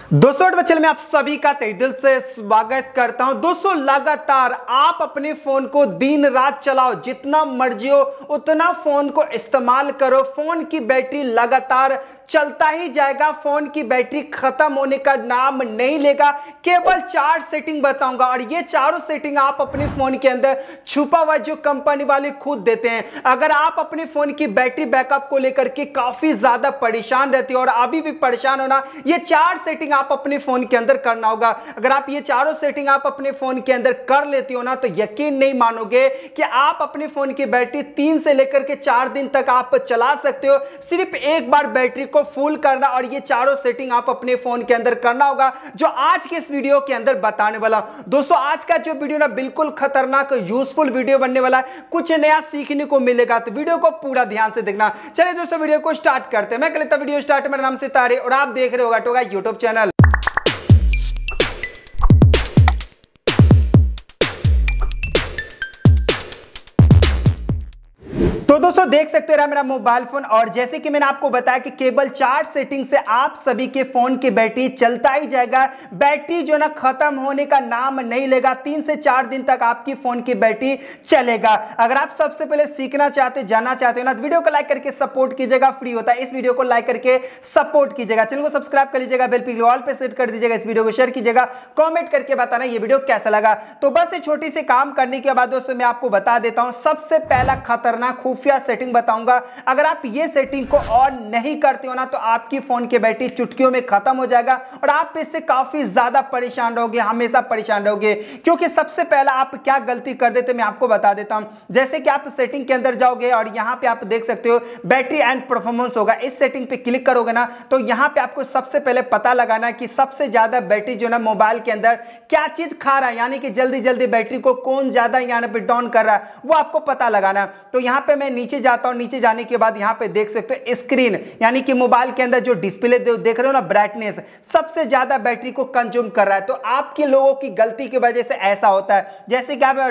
दोस्तों बच्चों में आप सभी का तहे दिल से स्वागत करता हूं। दोस्तों लगातार आप अपने फोन को दिन रात चलाओ, जितना मर्जी हो उतना फोन को इस्तेमाल करो, फोन की बैटरी लगातार चलता ही जाएगा, फोन की बैटरी खत्म होने का नाम नहीं लेगा। केवल 4 सेटिंग बताऊंगा और ये चारों सेटिंग आप अपने फोन के अंदर छुपा हुआ जो कंपनी वाले खुद देते हैं। अगर आप अपने फोन की बैटरी बैकअप को लेकर के काफी ज्यादा परेशान रहते हो और अभी भी परेशान होना, ये 4 सेटिंग आप अपने फोन के अंदर करना होगा। अगर आप ये चारों सेटिंग आप अपने फोन के अंदर कर लेते हो ना, तो यकीन नहीं मानोगे कि आप अपने फोन की बैटरी 3 से लेकर के 4 दिन तक आप चला सकते हो। सिर्फ एक बार बैटरी को फुल करना और ये चारों सेटिंग आप अपने फोन के अंदर करना होगा, जो आज के इस वीडियो के अंदर बताने वाला हूं। दोस्तों आज का जो वीडियो ना बिल्कुल खतरनाक यूजफुल वीडियो बनने वाला है, कुछ नया सीखने को मिलेगा, तो वीडियो को पूरा ध्यान से देखना। चलिए दोस्तों वीडियो को स्टार्ट करते हैं। मैं कर लेता वीडियो स्टार्ट। मेरा नाम सितारे और आप देख रहे होगा टोगा यूट्यूब चैनल। तो दोस्तों देख सकते रहा मेरा मोबाइल फोन, और जैसे कि मैंने आपको बताया कि केवल 4 सेटिंग से आप सभी के फोन की बैटरी चलता ही जाएगा। बैटरी जो ना खत्म होने का नाम नहीं लेगा, 3 से 4 दिन तक आपकी फोन की बैटरी चलेगा। अगर आप सबसे पहले सीखना चाहते जानना चाहते हो ना, तो वीडियो को लाइक करके सपोर्ट कीजिएगा, फ्री होता है। इस वीडियो को लाइक करके सपोर्ट कीजिएगा, चैनल को सब्सक्राइब कर लीजिएगा, बेल पे ऑल पे सेट कर दीजिएगा, इस वीडियो को शेयर कीजिएगा, कॉमेंट करके बताना ये वीडियो कैसा लगा। तो बस ये छोटी सी काम करने के बाद दोस्तों मैं आपको बता देता हूं सबसे पहला खतरनाक खुफिया सेटिंग बताऊंगा। अगर आप ये सेटिंग को ऑन नहीं करते हो ना, तो आपकी फोन की बैटरी चुटकियों में खत्म हो जाएगा और आप इससे काफी ज्यादा परेशान रहोगे, हमेशा परेशान रहोगे। क्योंकि सबसे पहला आप क्या गलती कर देते मैं आपको बता देता हूं। जैसे कि आप सेटिंग के अंदर जाओगे और यहां पे आप देख सकते हो बैटरी एंड परफॉर्मेंस होगा, इस सेटिंग पे क्लिक करोगे ना, तो यहां पे आपको सबसे पहले पता लगाना कि सबसे ज्यादा बैटरी जो ना मोबाइल के अंदर क्या चीज खा रहा है, यानी कि जल्दी जल्दी बैटरी को कौन ज्यादा यहां पे डाउन कर रहा है, वो आपको पता लगाना। तो यहां पे मैं नीचे जाता हूं, नीचे जाने के बाद यहां पे देख सकते हो स्क्रीन, यानी कि मोबाइल के अंदर जो डिस्प्ले देख रहे हो ना, ब्राइटनेस सबसे ज्यादा बैटरी को कंज्यूम कर रहा है। तो आपके लोगों की गलती की वजह से ऐसा होता है। जैसे कि आप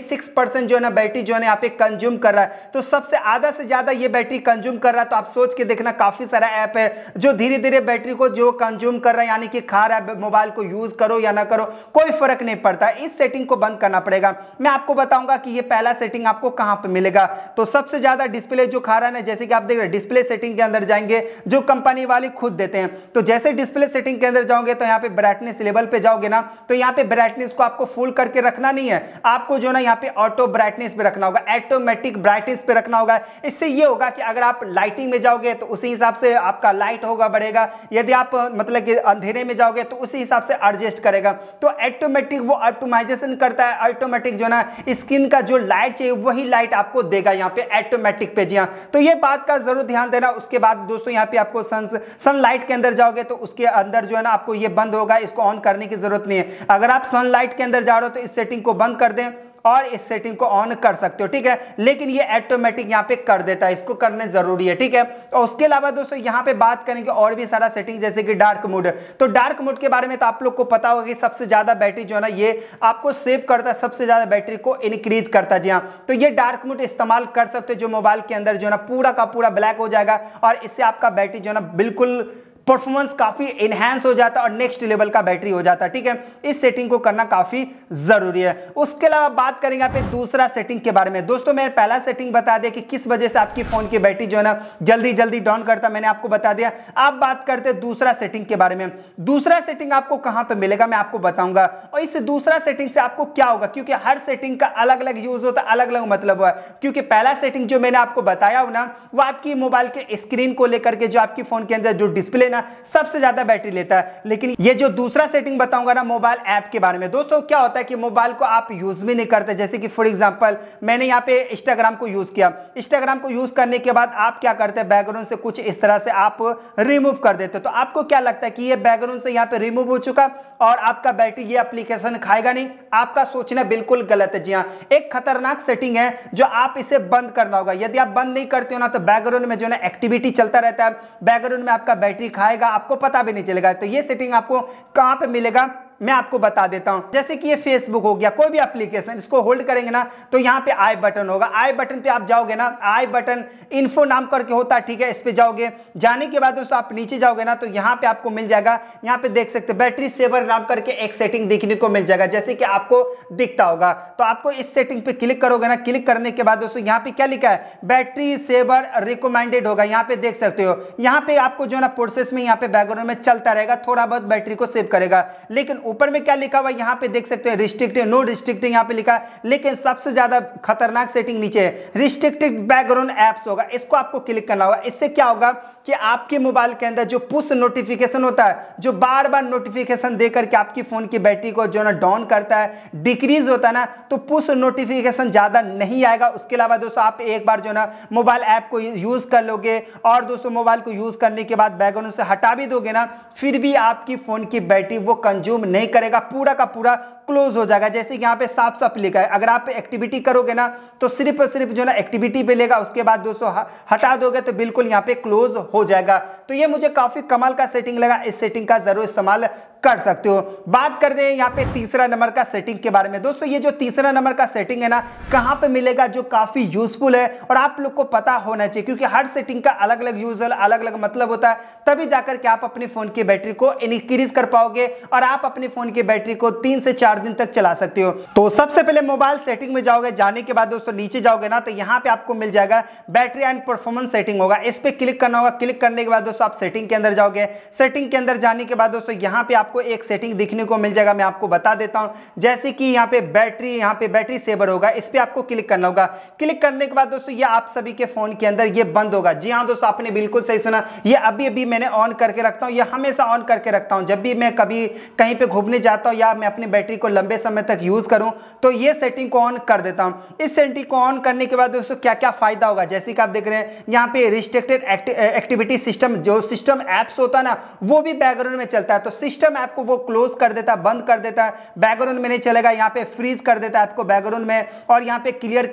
26% जो है ना बैटरी जो है यहाँ पे कंज्यूम कर रहा है, तो सबसे आधा से ज्यादा ये बैटरी कंज्यूम कर रहा है। तो आप सोच के देखना, काफी सारा ऐप है जो धीरे धीरे बैटरी को जो कंज्यूम कर रहा है, यानी कि खा रहा है। मोबाइल को यूज करो या ना करो कोई फर्क नहीं पड़ता, इस सेटिंग को बंद करना पड़ेगा। मैं आपको बताऊंगा कि ये पहला सेटिंग आपको कहां पे मिलेगा। तो सबसे ज्यादा डिस्प्ले जो खा रहा है ना, जैसे कि आप देख रहे हैं डिस्प्ले सेटिंग के अंदर जाएंगे, जो कंपनी वाले खुद देते हैं। तो जैसे डिस्प्ले सेटिंग के अंदर जाओगे तो यहाँ पे ब्राइटनेस लेवल पे जाओगे ना, तो यहाँ पे ब्राइटनेस को आपको फुल करके रखना नहीं है, आपको जो ना यहाँ पे ऑटो ब्राइटनेस पे रखना होगा, ऑटोमेटिक ब्राइटनेस पे रखना होगा। इससे ये होगा कि अगर आप लाइटिंग में जाओगे तो उसी हिसाब से आपका लाइट होगा बढ़ेगा, यदि आप मतलब कि अंधेरे में जाओगे तो उसी हिसाब से एडजस्ट करेगा। तो ऑटोमेटिक वो ऑप्टिमाइजेशन करता है, ऑटोमेटिक जो ना स्क्रीन का जो लाइट चाहिए वही लाइट आपको देगा यहाँ पे ऑटोमेटिक पे। जी हाँ, तो ये बात का जरूर ध्यान देना। उसके बाद दोस्तों यहाँ पे आपको सनलाइट के अंदर जाओगे तो उसके अंदर जो है ना आपको ये बंद होगा, इसको ऑन करने की जरूरत नहीं है। अगर आप सनलाइट के अंदर जा रहे हो तो इस सेटिंग को बंद कर दें और इस सेटिंग को ऑन कर सकते हो, ठीक है। लेकिन ये ऑटोमेटिक यहाँ पे कर देता है, इसको करने जरूरी है, ठीक है। और उसके अलावा दोस्तों यहाँ पे बात करेंगे और भी सारा सेटिंग, जैसे कि डार्क मोड। तो डार्क मोड के बारे में तो आप लोग को पता होगा कि सबसे ज्यादा बैटरी जो है ना ये आपको सेव करता है, सबसे ज्यादा बैटरी को इंक्रीज करता है। जी हाँ, तो ये डार्क मोड इस्तेमाल कर सकते हो, जो मोबाइल के अंदर जो है ना पूरा का पूरा ब्लैक हो जाएगा और इससे आपका बैटरी जो है ना बिल्कुल परफॉर्मेंस काफी एनहांस हो जाता है और नेक्स्ट लेवल का बैटरी हो जाता है, ठीक है। इस सेटिंग को करना काफी जरूरी है। उसके अलावा बात करेंगे यहाँ पे दूसरा सेटिंग के बारे में। दोस्तों मैंने पहला सेटिंग बता दिया कि किस वजह से आपकी फोन की बैटरी जो है ना जल्दी जल्दी डाउन करता है, मैंने आपको बता दिया। अब बात करते हैं दूसरा सेटिंग के बारे में। दूसरा सेटिंग आपको कहां पे मिलेगा मैं आपको बताऊंगा, और इस दूसरा सेटिंग से आपको क्या होगा, क्योंकि हर सेटिंग का अलग अलग यूज होता है, अलग अलग मतलब है। क्योंकि पहला सेटिंग जो मैंने आपको बताया हो ना, वो आपकी मोबाइल के स्क्रीन को लेकर के, जो आपकी फोन के अंदर जो डिस्प्ले सबसे ज्यादा बैटरी लेता है। लेकिन ये जो दूसरा सेटिंग बताऊंगा ना मोबाइल ऐप के बारे में, दोस्तों क्या होता है कि मोबाइल को आप यूज भी नहीं करते। जैसे कि फॉर एग्जांपल मैंने यहाँ पे इंस्टाग्राम को यूज किया, इंस्टाग्राम को यूज करने के बाद आप क्या करते हैं, बैकग्राउंड से कुछ इस तरह से आप रिमूव कर देते हो। तो आपको क्या लगता है कि ये बैकग्राउंड से यहाँ पे रिमूव हो चुका और आपका बैटरी ये एप्लीकेशन खाएगा नहीं? आपका सोचना बिल्कुल गलत है। जी हाँ, एक खतरनाक सेटिंग है जो आप इसे बंद करना होगा। यदि आप बंद नहीं करते हो ना, तो बैकग्राउंड में जो है एक्टिविटी चलता रहता है, बैकग्राउंड में आपका बैटरी खाएगा, आपको पता भी नहीं चलेगा। तो ये सेटिंग आपको कहां पे मिलेगा, मैं आपको बता देता हूं। जैसे कि ये फेसबुक हो गया, कोई भी एप्लीकेशन, इसको होल्ड करेंगे ना तो यहाँ पे आई बटन होगा, आई बटन पे आप जाओगे ना, आई बटन इन्फो नाम करके होता है, ठीक है, इस पे जाओगे। जाने के बाद दोस्तों आप नीचे जाओगे ना तो यहाँ पे आपको मिल जाएगा, यहाँ पे देख सकते हैं बैटरी सेवर नाम करके एक सेटिंग दिखने को मिल जाएगा, जैसे कि आपको दिखता होगा। तो आपको इस सेटिंग पे क्लिक करोगे ना, क्लिक करने के बाद दोस्तों यहाँ पे क्या लिखा है, बैटरी सेवर रिकमेंडेड होगा, यहाँ पे देख सकते हो। यहाँ पे आपको जो ना प्रोसेस में यहाँ पे बैकग्राउंड में चलता रहेगा, थोड़ा बहुत बैटरी को सेव करेगा। लेकिन ऊपर में क्या लिखा हुआ है यहाँ पे देख सकते हैं, रिस्ट्रिक्टेड, नो रिस्ट्रिक्टिंग यहाँ पे लिखा है। लेकिन सबसे ज्यादा खतरनाक सेटिंग नीचे है, रिस्ट्रिक्टेड बैकग्राउंड एप्स होगा, इसको आपको क्लिक करना होगा। इससे क्या होगा कि आपके मोबाइल के अंदर जो पुश नोटिफिकेशन होता है, जो बार बार नोटिफिकेशन देकर के आपकी फोन की बैटरी को जो ना डाउन करता है, डिक्रीज होता है ना, तो पुश नोटिफिकेशन ज्यादा नहीं आएगा। उसके अलावा दोस्तों आप एक बार जो ना मोबाइल ऐप को यूज कर लोगे और दोस्तों मोबाइल को यूज करने के बाद बैकग्राउंड से हटा भी दोगे ना, फिर भी आपकी फोन की बैटरी वो कंज्यूम नहीं करेगा, पूरा का पूरा क्लोज हो जाएगा। जैसे कि यहाँ पे साफ साफ लिखा है, अगर आप एक्टिविटी करोगे ना तो सिर्फ और सिर्फ जो ना एक्टिविटी पे लेगा, उसके बाद दोस्तों हटा दोगे तो बिल्कुल यहाँ पे क्लोज हो जाएगा। तो ये मुझे काफी कमाल का सेटिंग लगा, इस सेटिंग का जरूर इस्तेमाल कर सकते हो। बात कर दें यहाँ पे तीसरा नंबर का सेटिंग के बारे में। दोस्तों ये जो तीसरा नंबर का सेटिंग है ना, कहां पे मिलेगा, जो काफी यूजफुल है और आप लोग को पता होना चाहिए, क्योंकि हर सेटिंग का अलग अलग यूज, अलग अलग मतलब होता है, तभी जाकर के आप अपनी फोन की बैटरी को इंक्रीज कर पाओगे और आप अपनी फोन की बैटरी को 3 से 4 दिन तक चला सकते हो। तो सबसे पहले मोबाइल सेटिंग में जाओगे, जाने के बाद दोस्तों नीचे जाओगे ना तो यहाँ पे आपको मिल जाएगा बैटरी एंड परफॉर्मेंस सेटिंग होगा, इस पे क्लिक करना होगा। क्लिक करने के बाद दोस्तों आप सेटिंग के अंदर जाओगे, सेटिंग के अंदर जाने के बाद दोस्तों यहाँ पे आपको एक सेटिंग दिखने को मिल जाएगा, मैं आपको बता देता हूं। जैसे कि यहाँ पे बैटरी सेवर होगा, इस पे आपको क्लिक करना होगा। क्लिक करने के बाद दोस्तों ये आप सभी के फोन के अंदर ये बंद होगा। जी हाँ दोस्तों, आपने बिल्कुल सही सुना, ये अभी मैंने ऑन करके रखता हूं, ये हमेशा ऑन करके रखता हूं। जब भी मैं कभी कहीं पे घूमने जाता हूं या मैं अपनी बैटरी को लंबे समय तक यूज करूं तो ये सेटिंग को ऑन कर देता हूं। इस सेटिंग को ऑन करने के बाद दोस्तों क्या क्या फायदा होगा, जैसे कि आप देख रहे हैं यहाँ पे रिस्ट्रिक्टेड एक्टिविटी सिस्टम, जो सिस्टम एप्स होता है ना वो भी बैकग्राउंड में चलता है, तो सिस्टम ऐप को वो क्लोज कर देता है, बंद कर देता है, बैकग्राउंड में नहीं चलेगा। यहाँ पे फ्रीज कर देता है आपको बैकग्राउंड में, और यहाँ पे क्लियर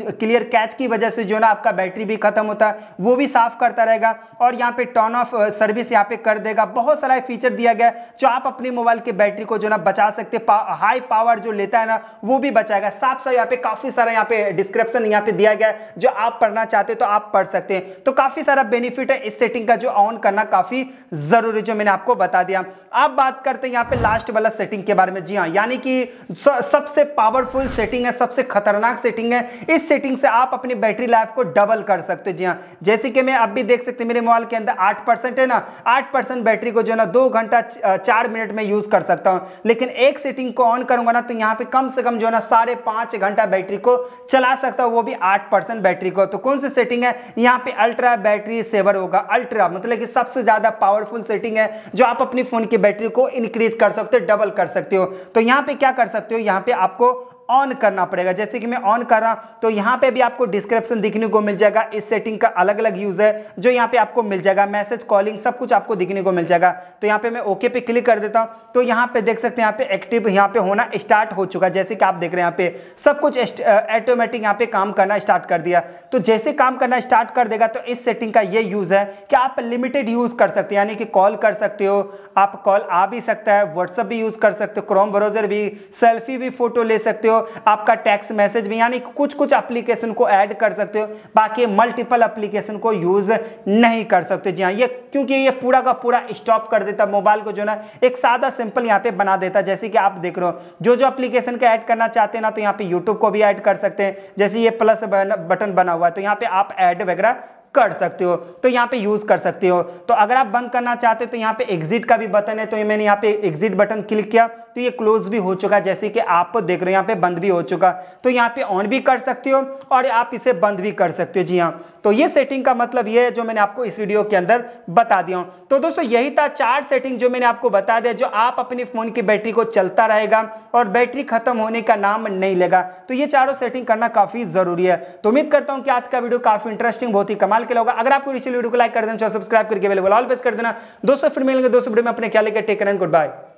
कैच की वजह से जो ना आपका बैटरी भी खत्म होता है वो भी साफ करता रहेगा, और यहाँ पे टर्न ऑफ सर्विस यहाँ पे कर देगा। बहुत सारा फीचर दिया गया जो आप अपनी मोबाइल की बैटरी को जो ना बचा सकते, हाई पावर जो लेता है ना वो भी बचाएगा। साफ साफ यहाँ पे काफी सारा यहाँ पे डिस्क्रिप्शन यहाँ पे दिया गया, जो आप पढ़ना चाहते हो तो आप पढ़ सकते हैं। तो काफी सारा बेनिफिट है इस सेटिंग का, जो ऑन करना काफी जरूरी, जो मैंने आपको बता दिया। अब बात करते हैं यहाँ पे लास्ट वाला सेटिंग के बारे में। जी हाँ, यानी कि सबसे पावरफुल सेटिंग है, सबसे खतरनाक सेटिंग है। इस सेटिंग से आप अपनी बैटरी लाइफ को डबल कर सकते हो। जी हाँ, जैसे कि मैं अब भी देख सकते हैं मेरे मोबाइल के अंदर 8% है ना, 8% बैटरी को जो ना 2 घंटा 4 मिनट में यूज कर सकता हूं। लेकिन एक सेटिंग को ऑन करूंगा ना तो यहाँ पे कम से कम जो ना 5.5 घंटा बैटरी को चला सकता हूं, वो भी 8% बैटरी को। तो कौन सी सेटिंग है, यहाँ पे अल्ट्रा बैटरी सेवर होगा। अल्ट्रा मतलब कि सबसे ज्यादा पावरफुल सेटिंग है, जो आप अपनी फोन की बैटरी को इंक्रीज कर सकते हो, डबल कर सकते हो। तो यहाँ पे क्या कर सकते हो, यहाँ पे आपको ऑन करना पड़ेगा। जैसे कि मैं ऑन कर रहा हूं तो यहाँ पे भी आपको डिस्क्रिप्शन दिखने को मिल जाएगा। इस सेटिंग का अलग अलग यूज है जो यहाँ पे आपको मिल जाएगा, मैसेज, कॉलिंग, सब कुछ आपको दिखने को मिल जाएगा। तो यहाँ पे मैं ओके पे क्लिक कर देता हूँ तो यहाँ पे देख सकते हैं यहाँ पे एक्टिव यहाँ पे होना स्टार्ट हो चुका है। जैसे कि आप देख रहे हैं यहाँ पे सब कुछ ऑटोमेटिक यहाँ पे काम करना स्टार्ट कर दिया। तो जैसे काम करना स्टार्ट कर देगा तो इस सेटिंग का ये यूज है कि आप लिमिटेड यूज कर सकते हैं, यानी कि कॉल कर सकते हो, आप कॉल आ भी सकता है, व्हाट्सएप भी यूज कर सकते हो, क्रोम ब्राउजर भी, सेल्फी भी, फोटो ले सकते हो, आपका टेक्स्ट मैसेज भी, यानी कुछ कुछ एप्लीकेशन को ऐड कर सकते हो। बाकी मल्टीपल एप्लीकेशन को यूज नहीं कर सकते। जी हाँ, ये क्योंकि ये पूरा का पूरा स्टॉप कर देता मोबाइल को, जो ना एक सादा सिंपल यहाँ पे बना देता। जैसे कि आप देख रहे हो जो एप्लीकेशन का ऐड करना चाहते हैं ना, तो यहाँ पे यूट्यूब को भी ऐड कर सकते हैं। जैसे ये प्लस बटन बना हुआ है तो यहाँ पे आप ऐड वगैरह कर सकते हो, तो यहाँ पे यूज कर सकते हो। तो अगर आप बंद करना चाहते हो तो यहाँ पे एग्जिट का भी बटन है, तो मैंने यहाँ पे एग्जिट बटन क्लिक किया तो ये क्लोज भी हो चुका, जैसे कि आप देख रहे हो यहाँ पे बंद भी हो चुका। तो यहाँ पे ऑन भी कर सकते हो और आप इसे बंद भी कर सकते हो। जी हाँ, तो ये सेटिंग का मतलब ये है जो मैंने आपको इस वीडियो के अंदर बता दिया हूँ। तो दोस्तों यही था 4 सेटिंग जो मैंने आपको बता दिया, जो आप अपने फोन की बैटरी को चलता रहेगा और बैटरी खत्म होने का नाम नहीं लेगा। तो ये चारों सेटिंग करना काफी जरूरी है। तो उम्मीद करता हूँ कि आज का वीडियो काफी इंटरेस्टिंग, बहुत ही कमाल के होगा। अगर आपको वीडियो को लाइक कर देना, सब्सक्राइब करके बेल आइकन ऑल प्रेस कर देना। दोस्तों फिर मिलेंगे दोस्तों वीडियो में, अपने ख्याल रखिए, take care and good bye.